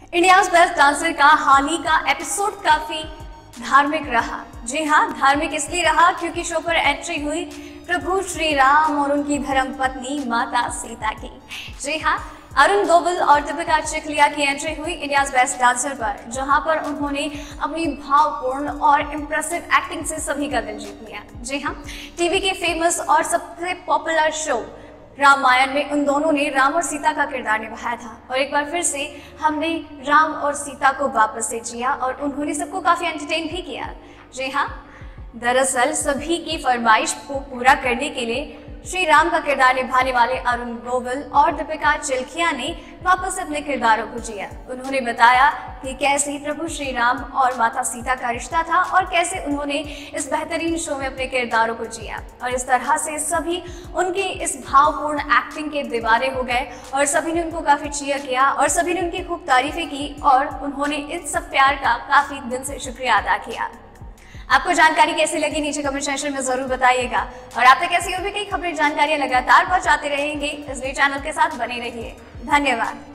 India's best dancer का हाल ही का episode काफी धार्मिक रहा। जी हाँ, धार्मिक इसलिए रहा क्योंकि शो पर एंट्री हुई प्रभु श्री राम और उनकी धर्म पत्नी माता सीता की। जी हाँ, अरुण गोविल और दीपिका चिखलिया की एंट्री हुई इंडियाज बेस्ट डांसर पर, जहां पर उन्होंने अपनी भावपूर्ण और इम्प्रेसिव एक्टिंग से सभी का दिल जीत लिया। जी हाँ, टीवी के फेमस और सबसे पॉपुलर शो रामायण में उन दोनों ने राम और सीता का किरदार निभाया था और एक बार फिर से हमने राम और सीता को वापस से जिया और उन्होंने सबको काफी एंटरटेन भी किया। जी हाँ, दरअसल सभी की फरमाइश को पूरा करने के लिए श्री राम का किरदार निभाने वाले अरुण गोविल और दीपिका चिखलिया ने वापस अपने किरदारों को जिया। उन्होंने बताया कि कैसे प्रभु श्री राम और माता सीता का रिश्ता था और कैसे उन्होंने इस बेहतरीन शो में अपने किरदारों को जिया और इस तरह से सभी उनकी इस भावपूर्ण एक्टिंग के दीवाने हो गए और सभी ने उनको काफी चीयर किया और सभी ने उनकी खूब तारीफें की और उन्होंने इस सब प्यार का काफी दिल से शुक्रिया अदा किया। आपको जानकारी कैसी लगी नीचे कमेंट सेक्शन में जरूर बताइएगा और आप तक ऐसी और भी कई खबरें जानकारियां लगातार पहुंचाते रहेंगे, इसलिए चैनल के साथ बने रहिए। धन्यवाद।